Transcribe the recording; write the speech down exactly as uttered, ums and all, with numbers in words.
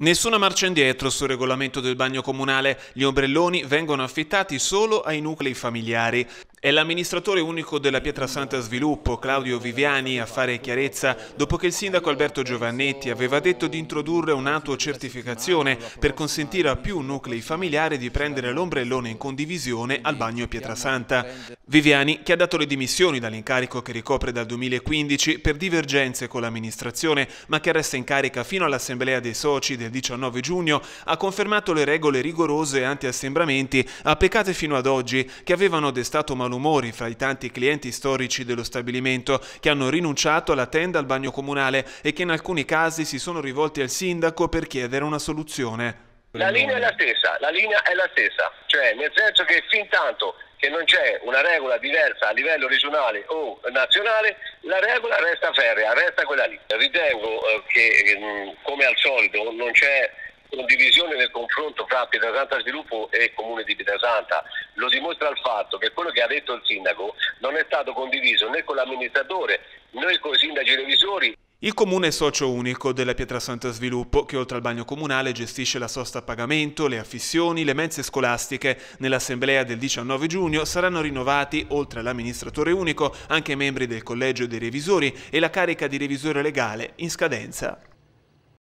Nessuna marcia indietro sul regolamento del bagno comunale. Gli ombrelloni vengono affittati solo ai nuclei familiari. È l'amministratore unico della Pietrasanta Sviluppo, Claudio Viviani, a fare chiarezza dopo che il sindaco Alberto Giovannetti aveva detto di introdurre un'autocertificazione per consentire a più nuclei familiari di prendere l'ombrellone in condivisione al bagno Pietrasanta. Viviani, che ha dato le dimissioni dall'incarico che ricopre dal duemilaquindici per divergenze con l'amministrazione, ma che resta in carica fino all'assemblea dei soci del diciannove giugno, ha confermato le regole rigorose anti-assembramenti applicate fino ad oggi, che avevano destato malumori fra i tanti clienti storici dello stabilimento che hanno rinunciato alla tenda al bagno comunale e che in alcuni casi si sono rivolti al sindaco per chiedere una soluzione. La linea è la stessa, la linea è la stessa, cioè nel senso che fin tanto che non c'è una regola diversa a livello regionale o nazionale, la regola resta ferrea, resta quella lì. Ritengo eh, che mh, come al solito non c'è condivisione nel confronto fra Pietrasanta Sviluppo e Comune di Pietrasanta. Lo dimostra il fatto che quello che ha detto il sindaco non è stato condiviso né con l'amministratore né con i sindaci revisori. Il comune è socio unico della Pietrasanta Sviluppo, che oltre al bagno comunale gestisce la sosta a pagamento, le affissioni, le mense scolastiche. Nell'assemblea del diciannove giugno saranno rinnovati, oltre all'amministratore unico, anche membri del collegio dei revisori e la carica di revisore legale in scadenza.